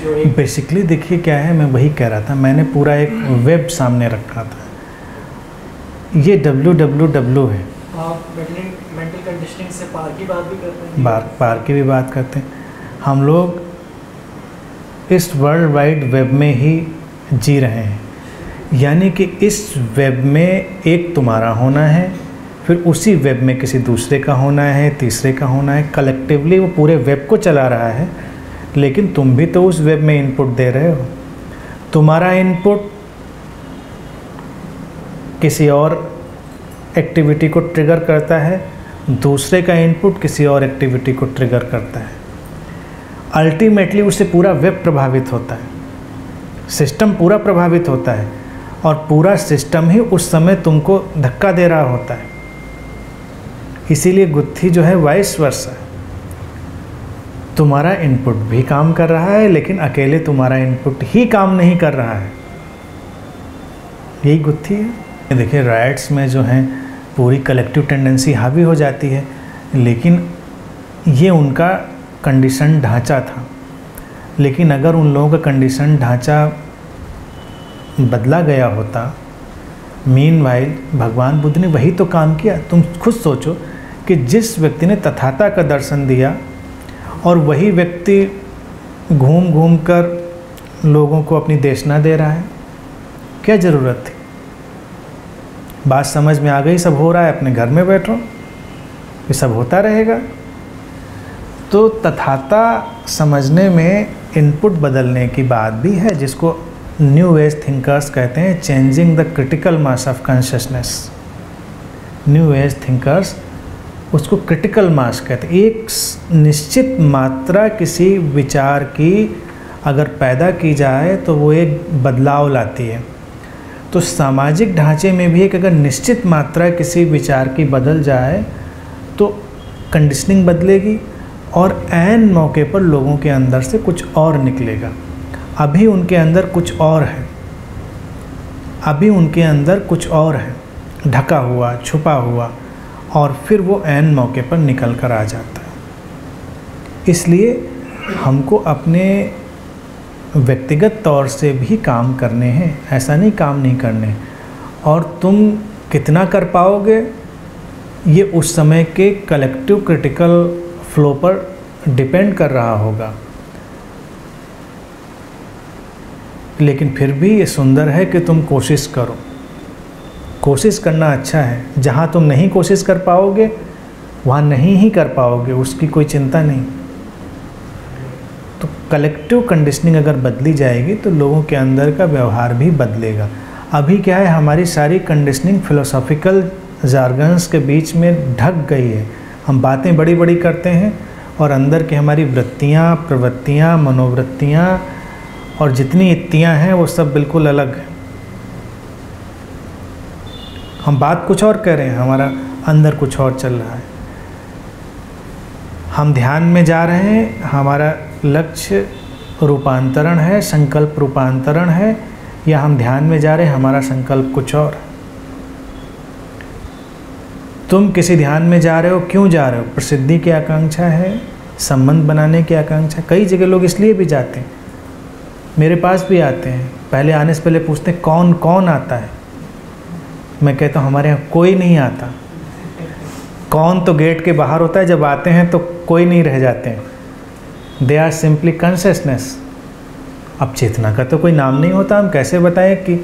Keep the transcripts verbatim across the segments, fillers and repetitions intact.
जो एक बेसिकली देखिए क्या है, मैं वही कह रहा था, मैंने पूरा एक वेब सामने रखा था। ये डब्ल्यू डब्ल्यू डब्ल्यू है। आप मेंटल कंडीशनिंग से पार की बात भी करते हैं, बार पार की भी बात करते हैं। हम लोग इस वर्ल्ड वाइड वेब में ही जी रहे हैं, यानी कि इस वेब में एक तुम्हारा होना है, फिर उसी वेब में किसी दूसरे का होना है, तीसरे का होना है। कलेक्टिवली वो पूरे वेब को चला रहा है, लेकिन तुम भी तो उस वेब में इनपुट दे रहे हो। तुम्हारा इनपुट किसी और एक्टिविटी को ट्रिगर करता है, दूसरे का इनपुट किसी और एक्टिविटी को ट्रिगर करता है। अल्टीमेटली उससे पूरा वेब प्रभावित होता है, सिस्टम पूरा प्रभावित होता है, और पूरा सिस्टम ही उस समय तुमको धक्का दे रहा होता है। इसीलिए गुत्थी जो है वाइस वर्सा है। तुम्हारा इनपुट भी काम कर रहा है, लेकिन अकेले तुम्हारा इनपुट ही काम नहीं कर रहा है। यही गुत्थी है। देखिए राइट्स में जो है पूरी कलेक्टिव टेंडेंसी हावी हो जाती है, लेकिन ये उनका कंडीशन ढांचा था। लेकिन अगर उन लोगों का कंडीशन ढांचा बदला गया होता, मीनवाइल भगवान बुद्ध ने वही तो काम किया। तुम खुद सोचो कि जिस व्यक्ति ने तथाता का दर्शन दिया और वही व्यक्ति घूम घूम कर लोगों को अपनी देशना दे रहा है, क्या ज़रूरत थी? बात समझ में आ गई, सब हो रहा है, अपने घर में बैठो, ये सब होता रहेगा। तो तथाता समझने में इनपुट बदलने की बात भी है, जिसको न्यू एज थिंकर्स कहते हैं, changing the critical mass of consciousness. New age thinkers उसको क्रिटिकल मास कहते हैं। एक निश्चित मात्रा किसी विचार की अगर पैदा की जाए तो वो एक बदलाव लाती है। तो सामाजिक ढांचे में भी एक अगर निश्चित मात्रा किसी विचार की बदल जाए तो कंडीशनिंग बदलेगी, और ऐन मौके पर लोगों के अंदर से कुछ और निकलेगा। अभी उनके अंदर कुछ और है, अभी उनके अंदर कुछ और है, ढका हुआ, छुपा हुआ, और फिर वो ऐन मौके पर निकल कर आ जाता है। इसलिए हमको अपने व्यक्तिगत तौर से भी काम करने हैं, ऐसा नहीं काम नहीं करने। और तुम कितना कर पाओगे ये उस समय के कलेक्टिव क्रिटिकल फ्लो पर डिपेंड कर रहा होगा। लेकिन फिर भी ये सुंदर है कि तुम कोशिश करो। कोशिश करना अच्छा है। जहाँ तुम नहीं कोशिश कर पाओगे वहाँ नहीं ही कर पाओगे, उसकी कोई चिंता नहीं। तो कलेक्टिव कंडीशनिंग अगर बदली जाएगी तो लोगों के अंदर का व्यवहार भी बदलेगा। अभी क्या है, हमारी सारी कंडीशनिंग फिलोसॉफिकल जार्गन्स के बीच में ढक गई है। हम बातें बड़ी बड़ी करते हैं और अंदर की हमारी वृत्तियाँ, प्रवृत्तियाँ, मनोवृत्तियाँ और जितनी इत्तियाँ हैं वो सब बिल्कुल अलग हैं। हम बात कुछ और कह रहे हैं, हमारा अंदर कुछ और चल रहा है। हम ध्यान में जा रहे हैं, हमारा लक्ष्य रूपांतरण है, संकल्प रूपांतरण है, या हम ध्यान में जा रहे हैं, हमारा संकल्प कुछ और है। तुम किसी ध्यान में जा रहे हो, क्यों जा रहे हो? प्रसिद्धि की आकांक्षा है, संबंध बनाने की आकांक्षा। कई जगह लोग इसलिए भी जाते हैं, मेरे पास भी आते हैं, पहले आने से पहले पूछते हैं कौन कौन आता है। मैं कहता हूँ हमारे यहाँ कोई नहीं आता। कौन तो गेट के बाहर होता है, जब आते हैं तो कोई नहीं रह जाते हैं। They are simply consciousness. अब चेतना का तो कोई नाम नहीं होता, हम कैसे बताएं कि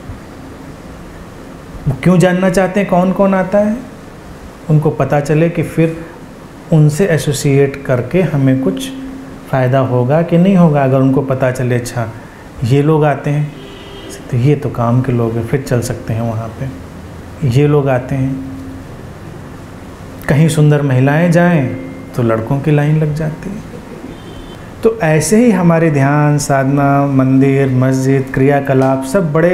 वो क्यों जानना चाहते हैं कौन कौन आता है? उनको पता चले कि फिर उनसे एसोसिएट करके हमें कुछ फ़ायदा होगा कि नहीं होगा। अगर उनको पता चले अच्छा ये लोग आते हैं तो ये तो काम के लोग हैं, फिर चल सकते हैं वहाँ पे। ये लोग आते हैं, कहीं सुंदर महिलाएं जाएं तो लड़कों की लाइन लग जाती है। तो ऐसे ही हमारे ध्यान, साधना, मंदिर, मस्जिद, क्रियाकलाप सब बड़े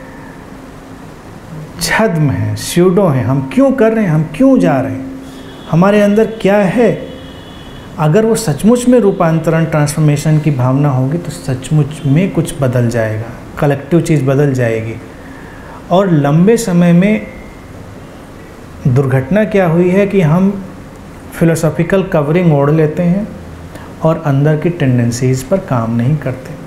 छद्म हैं, स्यूडो हैं। हम क्यों कर रहे हैं, हम क्यों जा रहे हैं, हमारे अंदर क्या है? अगर वो सचमुच में रूपांतरण, ट्रांसफॉर्मेशन की भावना होगी तो सचमुच में कुछ बदल जाएगा, कलेक्टिव चीज़ बदल जाएगी। और लंबे समय में दुर्घटना क्या हुई है कि हम फिलोसॉफिकल कवरिंग ओढ़ लेते हैं और अंदर की टेंडेंसीज़ पर काम नहीं करते।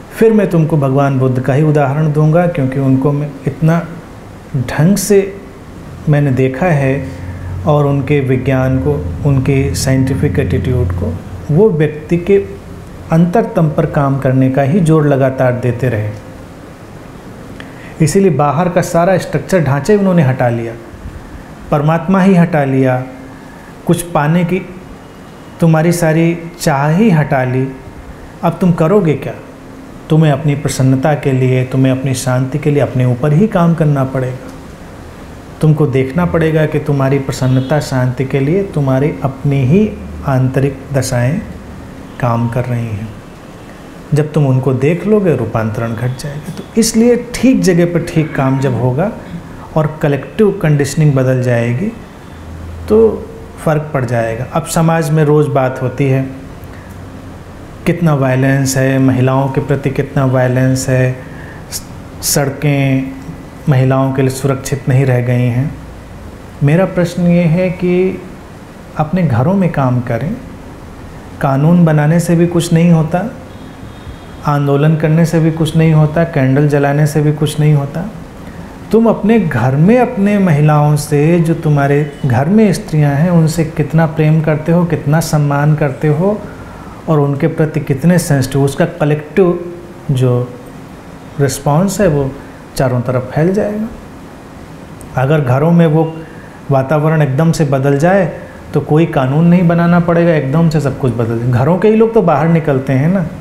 फिर मैं तुमको भगवान बुद्ध का ही उदाहरण दूंगा, क्योंकि उनको मैं इतना ढंग से मैंने देखा है और उनके विज्ञान को, उनके साइंटिफिक एटीट्यूड को, वो व्यक्ति के अंतरतम पर काम करने का ही जोर लगातार देते रहे। इसीलिए बाहर का सारा स्ट्रक्चर ढांचे उन्होंने हटा लिया, परमात्मा ही हटा लिया, कुछ पाने की तुम्हारी सारी चाह ही हटा ली। अब तुम करोगे क्या? तुम्हें अपनी प्रसन्नता के लिए, तुम्हें अपनी शांति के लिए अपने ऊपर ही काम करना पड़ेगा। तुमको देखना पड़ेगा कि तुम्हारी प्रसन्नता शांति के लिए तुम्हारी अपनी ही आंतरिक दशाएं काम कर रही हैं। जब तुम उनको देख लोगे रूपांतरण घट जाएगा। तो इसलिए ठीक जगह पर ठीक काम जब होगा और कलेक्टिव कंडीशनिंग बदल जाएगी तो फ़र्क पड़ जाएगा। अब समाज में रोज़ बात होती है कितना वायलेंस है, महिलाओं के प्रति कितना वायलेंस है, सड़कें महिलाओं के लिए सुरक्षित नहीं रह गई हैं। मेरा प्रश्न ये है कि अपने घरों में काम करें। कानून बनाने से भी कुछ नहीं होता, आंदोलन करने से भी कुछ नहीं होता, कैंडल जलाने से भी कुछ नहीं होता। तुम अपने घर में अपने महिलाओं से, जो तुम्हारे घर में स्त्रियां हैं, उनसे कितना प्रेम करते हो, कितना सम्मान करते हो और उनके प्रति कितने सेंसिटिव, उसका कलेक्टिव जो रिस्पॉन्स है वो चारों तरफ फैल जाएगा। अगर घरों में वो वातावरण एकदम से बदल जाए तो कोई कानून नहीं बनाना पड़ेगा, एकदम से सब कुछ बदल जाए। घरों के ही लोग तो बाहर निकलते हैं ना,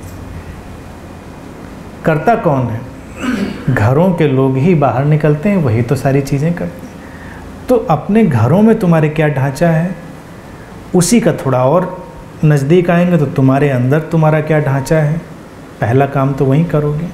करता कौन है? घरों के लोग ही बाहर निकलते हैं, वही तो सारी चीज़ें करते हैं। तो अपने घरों में तुम्हारे क्या ढांचा है, उसी का थोड़ा और नज़दीक आएंगे तो तुम्हारे अंदर तुम्हारा क्या ढांचा है, पहला काम तो वहीं करोगे।